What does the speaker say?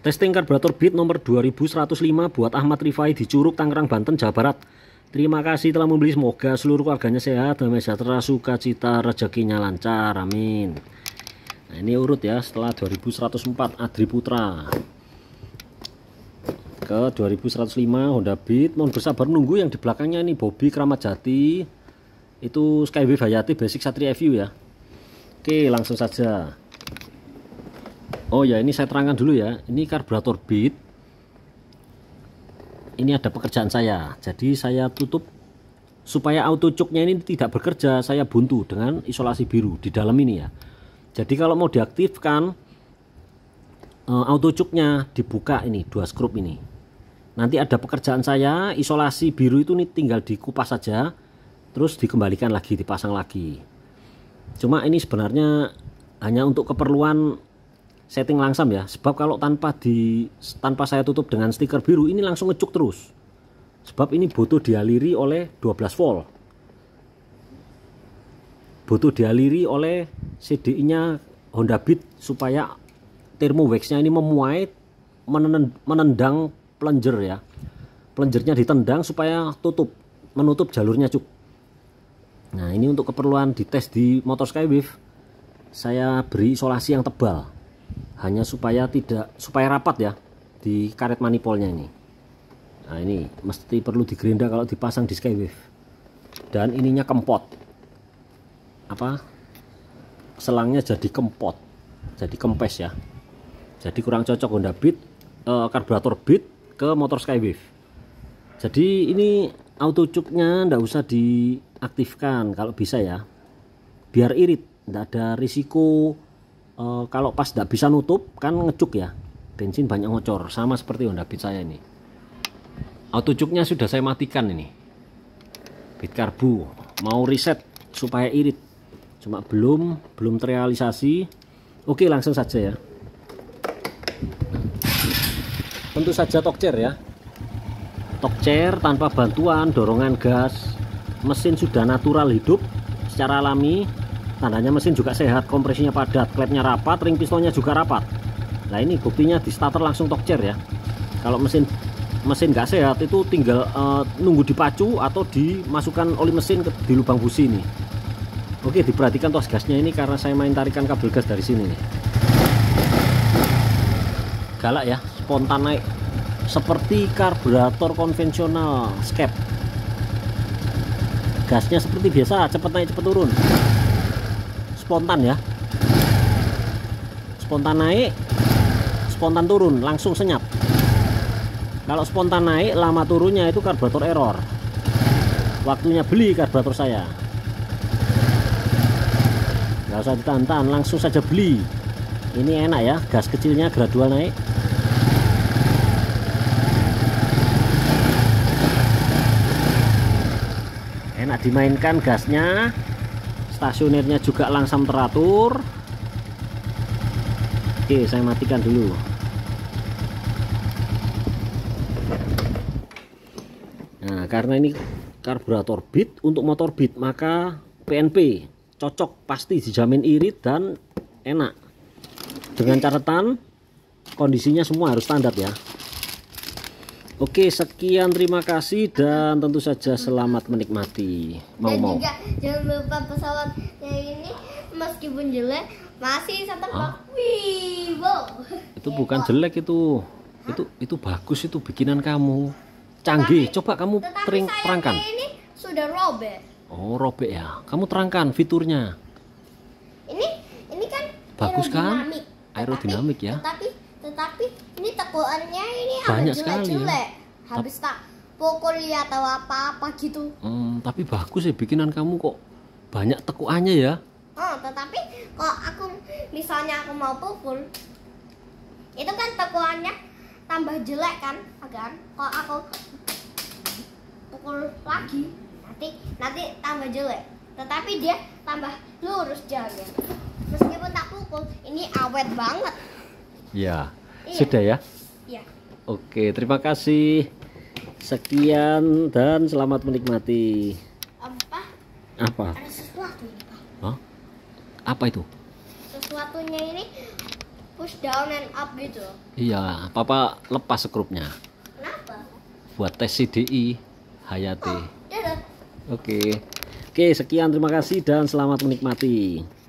Testing karburator Beat nomor 2105 buat Ahmad Rifai di Curug, Tangerang, Banten, Jawa Barat. Terima kasih telah membeli, semoga seluruh keluarganya sehat, damai sejahtera, sukacita, rezekinya lancar, amin. Nah, ini urut ya, setelah 2104 Adri Putra ke 2105 Honda Beat. Mohon bersabar nunggu, yang di belakangnya ini Bobby Kramat Jati, itu Skywave Hayati Basic Satria FU ya. Oke, langsung saja. Oh ya, ini saya terangkan dulu ya, ini karburator Beat. Ini ada pekerjaan saya, jadi saya tutup supaya auto cuknya ini tidak bekerja, saya buntu dengan isolasi biru di dalam ini ya. Jadi kalau mau diaktifkan, auto cuknya dibuka ini, dua skrup ini. Nanti ada pekerjaan saya, isolasi biru itu nih tinggal dikupas saja, terus dikembalikan lagi, dipasang lagi. Cuma ini sebenarnya hanya untuk keperluan setting langsam ya, sebab kalau tanpa saya tutup dengan stiker biru ini langsung ngecuk terus, sebab ini butuh dialiri oleh 12 volt, butuh dialiri oleh CDI nya Honda Beat supaya thermowax nya ini memuai, menendang plunger ya, plungernya ditendang supaya menutup jalurnya cuk. Nah, ini untuk keperluan dites di motor Skywave saya beri isolasi yang tebal, hanya supaya rapat ya di karet manipolnya ini. Nah, ini mesti perlu digerinda kalau dipasang di Skywave. Dan ininya kempot, selangnya jadi kempot, jadi kempes ya, jadi kurang cocok Honda Beat, karburator Beat ke motor Skywave. Jadi ini auto cuknya ndak usah diaktifkan kalau bisa ya, biar irit, ndak ada risiko. Kalau pas tidak bisa nutup kan ngecuk ya, bensin banyak ngocor, sama seperti Honda Beat saya ini. Auto cuknya sudah saya matikan ini, Beat karbu mau reset supaya irit, cuma belum terrealisasi. Oke, langsung saja ya. Tentu saja Tokcer ya, Tokcer tanpa bantuan dorongan gas, mesin sudah natural hidup secara alami. Tandanya mesin juga sehat, kompresinya padat, klepnya rapat, ring pistonnya juga rapat. Nah, ini buktinya di starter langsung Tokcer ya. Kalau mesin nggak sehat itu tinggal nunggu dipacu atau dimasukkan oli mesin di lubang busi ini. Oke, diperhatikan tos gasnya ini karena saya main tarikan kabel gas dari sini nih. Galak ya, spontan naik seperti karburator konvensional skep. Gasnya seperti biasa, cepat naik cepat turun. Spontan ya, spontan naik, spontan turun, langsung senyap. Kalau spontan naik, lama turunnya itu karburator error. Waktunya beli karburator saya, nggak usah ditahan-tahan, langsung saja beli. Ini enak ya, gas kecilnya gradual naik. Enak dimainkan gasnya. Stasionernya juga langsam teratur. Oke, saya matikan dulu. Nah, karena ini karburator Beat untuk motor Beat, maka PNP cocok, pasti dijamin irit dan enak. Dengan catatan kondisinya semua harus standar ya. Oke, sekian, terima kasih dan tentu saja selamat menikmati. Mau. Juga jangan lupa pesawatnya ini meskipun jelek masih satu wow. Itu bukan jelek itu bagus, itu bikinan kamu. Canggih, coba kamu terangkan. Ini sudah robek. Oh, robek ya. Kamu terangkan fiturnya. Ini kan bagus kan? Aerodinamik ya. Tetapi ini tekuannya ini banyak ada sekali jelek. Habis tak pukul atau apa gitu. Tapi bagus ya bikinan kamu, kok banyak tekuannya ya. Tetapi kalau aku misalnya aku mau pukul, itu kan tekuannya tambah jelek kan, kalau aku pukul lagi nanti tambah jelek. Tetapi dia tambah lurus jalannya. Meskipun tak pukul, ini awet banget. Ya, iya. Sudah ya? Iya. Oke, terima kasih. Sekian dan selamat menikmati. Apa? Ada sesuatu ini, Pak. Hah? Apa itu? Sesuatunya ini push down and up gitu. Iya, papa lepas skrupnya Kenapa? buat tes CDI Hayati. Dadah. Oke, sekian, terima kasih dan selamat menikmati.